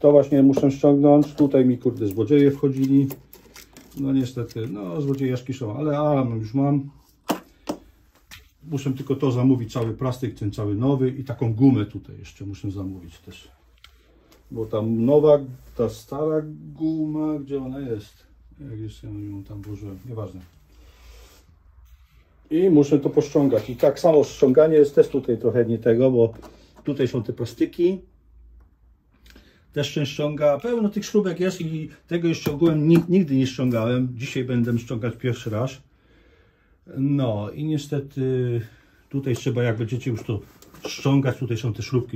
To właśnie muszę ściągnąć. Tutaj mi kurde złodzieje wchodzili. No niestety, no złodziejaszki są, ale no już mam. Muszę tylko to zamówić, cały plastik, ten cały nowy i taką gumę tutaj jeszcze muszę zamówić też. Bo tam nowa, ta stara guma, gdzie ona jest? Jak jeszcze ją tam włożyłem, nieważne. I muszę to pościągać. I tak samo ściąganie jest też tutaj trochę nie tego, bo tutaj są te plastyki. Też się ściąga, pełno tych śrubek jest i tego już ściągałem, nigdy nie ściągałem. Dzisiaj będę ściągać pierwszy raz. No i niestety tutaj trzeba, jak będziecie już to ściągać, tutaj są te śrubki,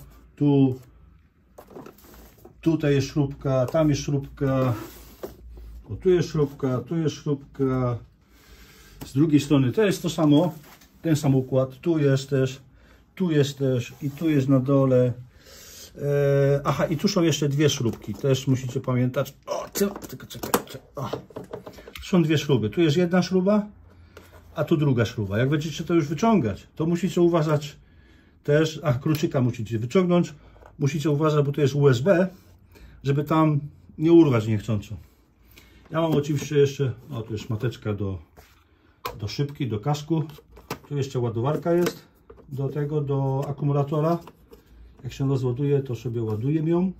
tutaj jest śrubka, tam jest śrubka, o, tu jest śrubka, z drugiej strony to jest to samo, ten sam układ, tu jest też i tu jest na dole. Aha, i tu są jeszcze dwie śrubki, też musicie pamiętać. O, tylko czekaj. Są dwie śruby, tu jest jedna śruba, a tu druga śruba. Jak będziecie to już wyciągać, to musicie uważać też, kluczyka musicie wyciągnąć, musicie uważać, bo to jest USB, żeby tam nie urwać niechcąco. Ja mam oczywiście jeszcze, o, tu jest mateczka do szybki, do kasku, tu jeszcze ładowarka jest do tego, do akumulatora. Jak się rozładuje, to sobie ładuję ją.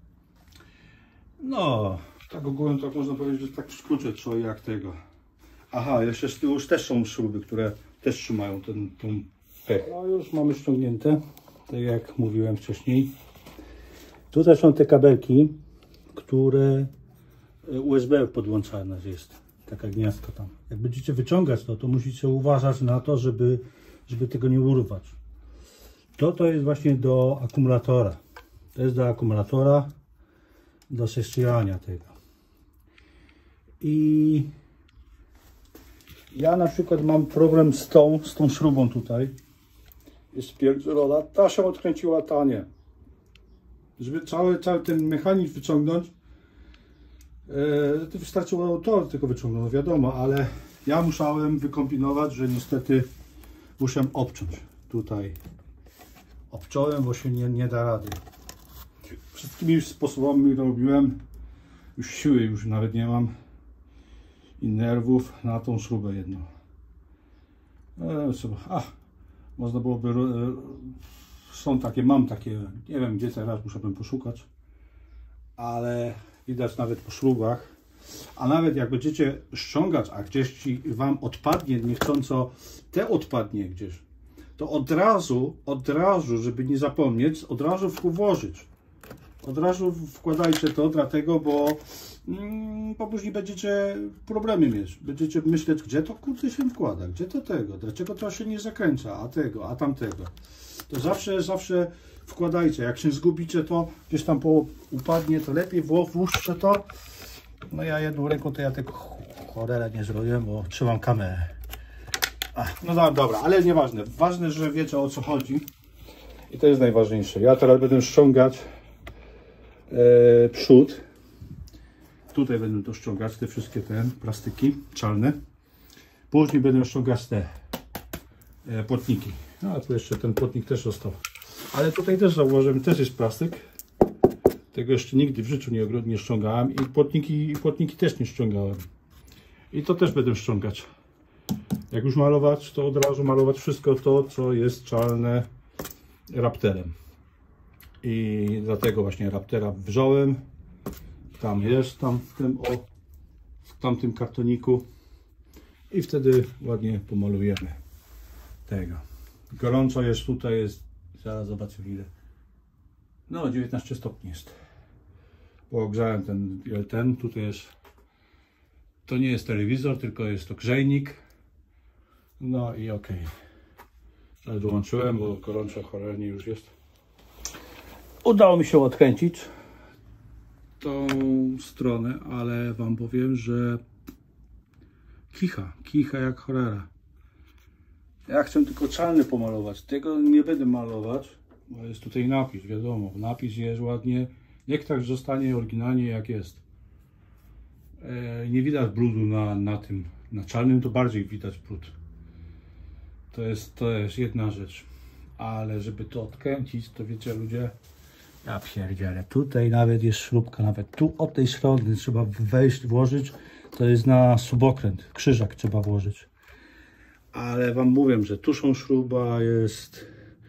No, tak ogółem tak można powiedzieć, że tak w skrócie co jak tego. Aha, jeszcze z tyłu już też są śruby, które też trzymają tą pech. No już mamy ściągnięte, tak jak mówiłem wcześniej. Tutaj są te kabelki, które USB podłączane jest. Taka gniazdka tam. Jak będziecie wyciągać to musicie uważać na to, żeby tego nie urwać. To jest właśnie do akumulatora. To jest do akumulatora, do zesijania tego. I ja na przykład mam problem z tą śrubą tutaj. Jest pierdzielona. Ta się odkręciła, ta nie. Żeby cały ten mechanizm wyciągnąć, to wystarczyło to tylko wyciągnąć, no wiadomo, ale ja musiałem wykombinować, że niestety muszę obciąć tutaj. Obciąłem, bo się nie da rady. Wszystkimi sposobami robiłem, już siły już nawet nie mam i nerwów na tą śrubę jedną. Można byłoby, są takie, mam takie, nie wiem gdzie teraz, musiałbym poszukać, ale widać nawet po śrubach, a nawet jak będziecie ściągać, a gdzieś wam odpadnie niechcąco, odpadnie gdzieś, to od razu, żeby nie zapomnieć, od razu włożyć. Od razu wkładajcie to, dlatego, bo później będziecie problemy mieć. Będziecie myśleć, gdzie to kurde się wkłada, gdzie to tego, dlaczego to się nie zakręca, a tego, a tamtego. To zawsze wkładajcie. Jak się zgubicie, to gdzieś tam upadnie, to lepiej włóżcie to. No ja jedną ręką to ja tego cholera nie zrobię, bo trzymam kamerę. No dobra, ale nieważne. Ważne, że wiecie o co chodzi. I to jest najważniejsze. Ja teraz będę ściągać przód. Tutaj będę to ściągać, te wszystkie plastyki czarne. Później będę ściągać te płotniki. A tu jeszcze ten płotnik też został. Ale tutaj też zauważyłem, też jest plastyk. Tego jeszcze nigdy w życiu nie ściągałem. I płotniki też nie ściągałem. I to też będę ściągać. Jak już malować, to od razu malować wszystko to, co jest czarne rapterem. I dlatego właśnie raptera wziąłem. Tam jest, w tamtym kartoniku. I wtedy ładnie pomalujemy tego. Gorąco jest tutaj, zaraz zobaczę ile. No 19 stopni jest. Bo ogrzałem ten, tutaj jest, to nie jest telewizor, tylko jest to grzejnik. No i ok. Ale dołączyłem, bo gorąco cholernie już jest. Udało mi się odkręcić tą stronę, ale wam powiem, że kicha jak cholera. Ja chcę tylko czarny pomalować, tego nie będę malować, bo jest tutaj napis, wiadomo, napis jest ładnie, niech tak zostanie oryginalnie jak jest. Nie widać brudu na czarnym, to bardziej widać brud. To jest jedna rzecz, ale żeby to odkręcić, to wiecie ludzie, Ja pierdzielę, tutaj nawet jest śrubka, nawet tu od tej strony trzeba wejść, włożyć. To jest na subokręt, krzyżak trzeba włożyć. Ale wam mówię, że tuszą śruba jest.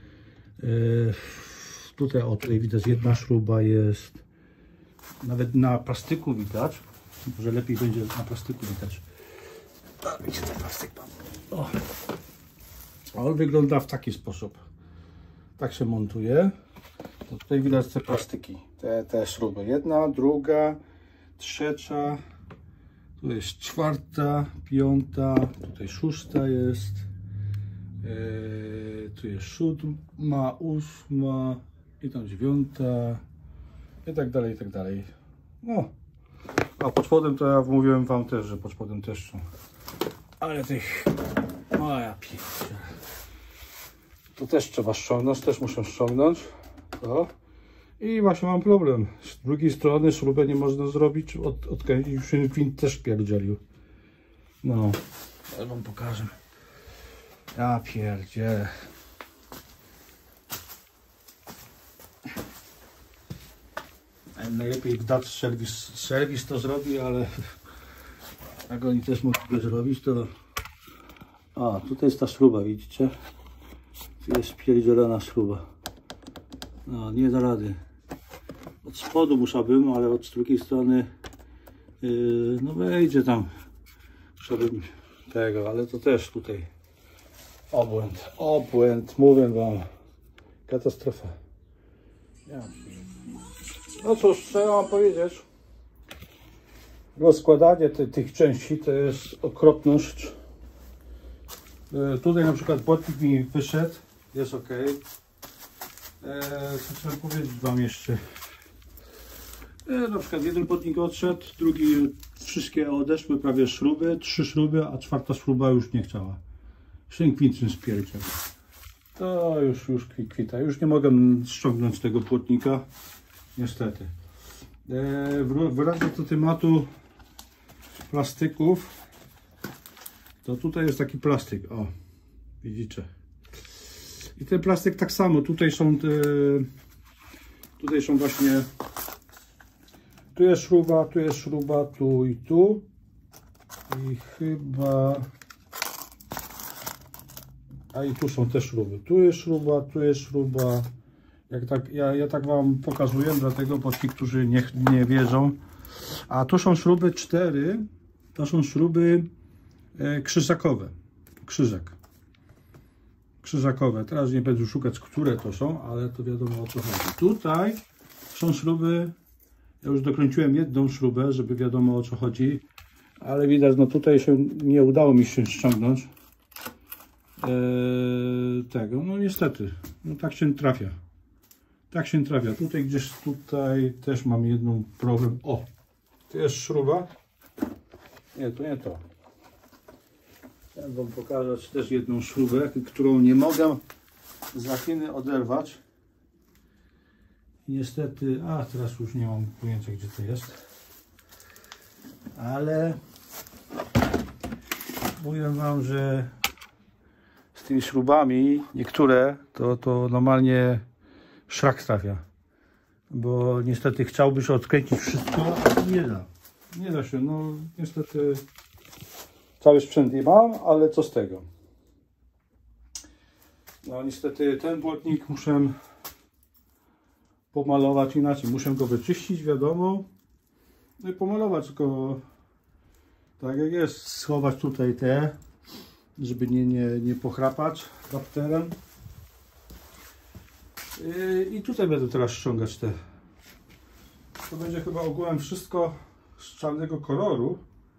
Tutaj, o tutaj widać jedna śruba jest. Nawet na plastyku widać. Może lepiej będzie na plastyku widać. Widzicie ten plastyk? O. On wygląda w taki sposób. Tak się montuje. To tutaj widać te plastyki. Te śruby. Jedna, druga, trzecia. Tu jest czwarta, piąta. Tutaj szósta jest. Tu jest siódma, ósma. I tam dziewiąta. I tak dalej, i tak dalej. No. A pod spodem to ja mówiłem wam też, że pod spodem też są. Ale tych... O ja pierdolę. To też trzeba ściągnąć, też muszę ściągnąć. To. I właśnie mam problem. Z drugiej strony śrubę nie można zrobić, odkręcić, już się gwint też pierdzielił. No, ja wam pokażę. Ja pierdzielę. Najlepiej w Dutch serwis to zrobi, ale jak oni też mogliby zrobić, to... A, tutaj jest ta śruba, widzicie? Tu jest pierdzielona śruba. No, nie da rady. Od spodu musiałbym, ale od drugiej strony no wejdzie tam. Musiałbym tego, ale to też tutaj obłęd, mówię wam. Katastrofa. Ja. No cóż, co ja mam powiedzieć? Rozkładanie tych części to jest okropność. Tutaj na przykład błotnik mi wyszedł, jest ok. Co chciałem powiedzieć wam jeszcze? Na przykład jeden błotnik odszedł, drugi wszystkie odeszły prawie śruby, 3 śruby, a czwarta śruba już nie chciała. Szynkwitny spierdziel. To już kwita. Już nie mogę ściągnąć tego błotnika. Niestety. W razie do tematu plastyków, to tutaj jest taki plastyk. O, widzicie. I ten plastyk tak samo. Tutaj są właśnie. Tu jest śruba, tu i tu. I chyba. A i tu są te śruby. Tu jest śruba. Ja tak wam pokazuję, dlatego bo ci, którzy nie wierzą. A tu są śruby 4. To są śruby krzyżakowe. Krzyżakowe. Teraz nie będę szukać, które to są, ale to wiadomo o co chodzi. Tutaj są śruby. Ja już dokręciłem jedną śrubę, żeby wiadomo o co chodzi. Ale widać, no tutaj się nie udało mi się ściągnąć tego. No niestety. No tak się trafia. Tak się trafia. Tutaj gdzieś też mam jedną problem. O! Tu jest śruba. Nie, to nie to. Chciałem wam pokazać też jedną śrubę, którą nie mogę za chwilę oderwać. Niestety, teraz już nie mam pojęcia, gdzie to jest. Ale mówię wam, że z tymi śrubami niektóre to normalnie szlak trafia. Bo niestety chciałbyś odkręcić wszystko, a nie da. Nie da się, no niestety cały sprzęt nie mam, ale co z tego? No niestety ten błotnik muszę pomalować inaczej. Muszę go wyczyścić, wiadomo. No i pomalować go tak jak jest. Schować tutaj żeby nie pochrapać rapterem. I tutaj będę teraz ściągać To będzie chyba ogółem wszystko z czarnego koloru.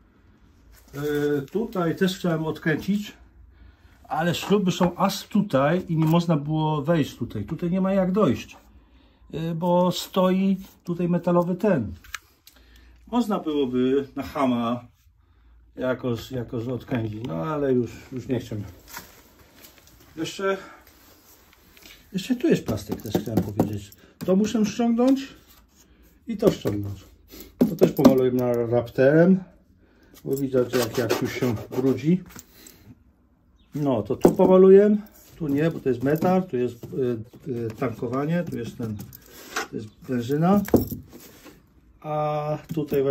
Tutaj też chciałem odkręcić, ale śruby są aż tutaj i nie można było wejść tutaj. Tutaj nie ma jak dojść, bo stoi tutaj metalowy ten. Można byłoby na chama jakoś odkręcić, no ale już nie chcę. Jeszcze tu jest plastik, też chciałem powiedzieć. To muszę ściągnąć i to ściągnąć. To też pomaluję na rapterem, bo widać jak już się brudzi. No to tu pomaluję, tu nie, bo to jest metal, tu jest tankowanie, tu jest ten To jest benzyna. A tutaj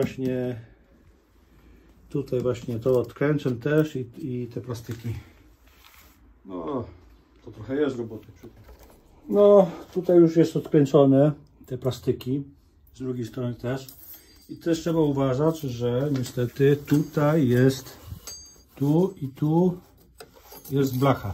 właśnie to odkręcam też i te plastiki. No, to trochę jest roboty przy tym. No, tutaj już jest odkręcone te plastiki. Z drugiej strony też. I też trzeba uważać, że niestety tutaj jest, tu i tu jest blacha.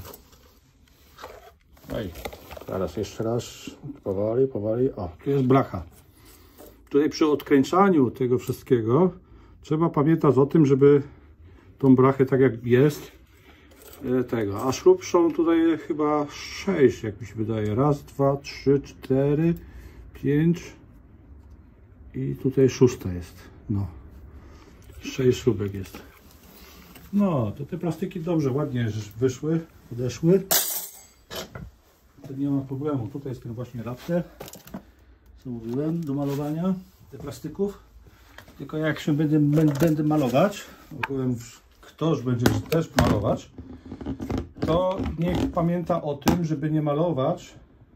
Oj, teraz jeszcze raz, powoli, o, tu jest blacha. Tutaj przy odkręcaniu tego wszystkiego trzeba pamiętać o tym, żeby tą blachę tak jak jest, a śrub są tutaj chyba 6, jak mi się wydaje, raz, 2, 3, 4, 5 i tutaj 6 jest, no, 6 śrubek jest. No, to te plastiki dobrze, ładnie wyszły, odeszły. To nie ma problemu. Tutaj jest ten właśnie rapter, co mówiłem, do malowania tych plastyków. Tylko jak się będę malować, ogółem ktoś będzie też malować, to niech pamięta o tym, żeby nie malować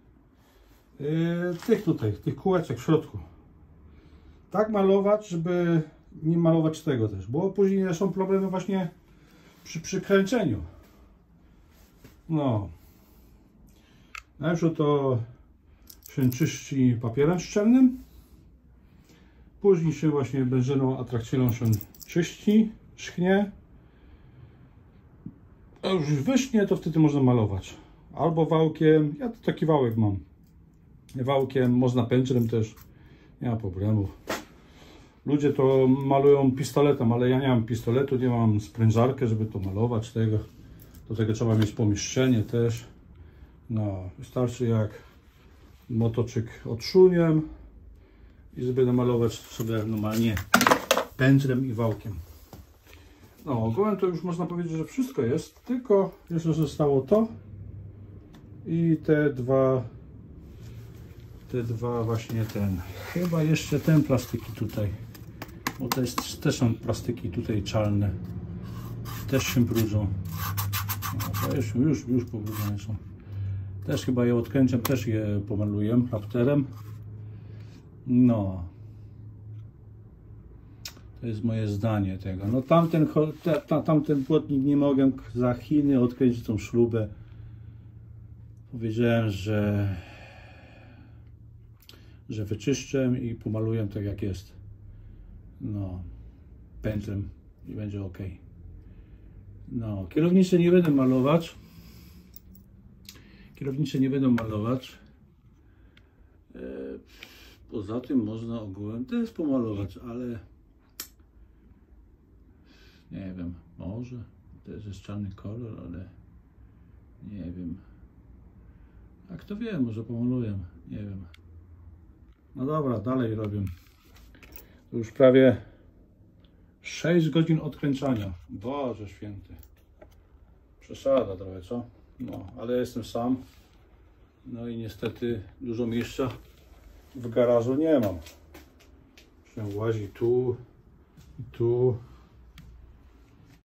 tych kółeczek w środku. Tak malować, żeby nie malować tego też, bo później są problemy właśnie przy przykręceniu. No. Najpierw to się czyści papierem szczelnym, później się właśnie benzyną atrakcyjną się czyści, schnie. A już wyschnie, to wtedy można malować. Albo wałkiem, ja taki wałek mam. Wałkiem, można pędzlem też, nie ma problemu. Ludzie to malują pistoletem, ale ja nie mam pistoletu, nie mam sprężarkę, żeby to malować tego. Do tego trzeba mieć pomieszczenie też. No, wystarczy jak motoczyk odszuniem i żeby namalować sobie normalnie pędzlem i wałkiem. No, ogółem to już można powiedzieć, że wszystko jest, tylko jeszcze zostało to i te dwa właśnie chyba jeszcze ten plastiki tutaj, bo to jest, też są plastiki tutaj czarne, też się brudzą. No, to już pobrudzone są. Też chyba je odkręcę, też je pomaluję rapterem. No. To jest moje zdanie tego. No tamten płotnik nie mogę za Chiny odkręcić tą śrubę. Powiedziałem, że wyczyszczę i pomaluję tak jak jest. No. Pędzlem i będzie ok. No. Kierownicy nie będę malować. Kierownicy nie będą malować. Poza tym można ogółem też pomalować, ale nie wiem, może też jest czarny kolor, ale nie wiem. A kto wie, może pomaluję, nie wiem. No dobra, dalej robię. To już prawie 6 godzin odkręcania. Boże święty. Przesada trochę, co? No, ale jestem sam. No i niestety dużo miejsca w garażu nie mam. Się łazi tu i tu.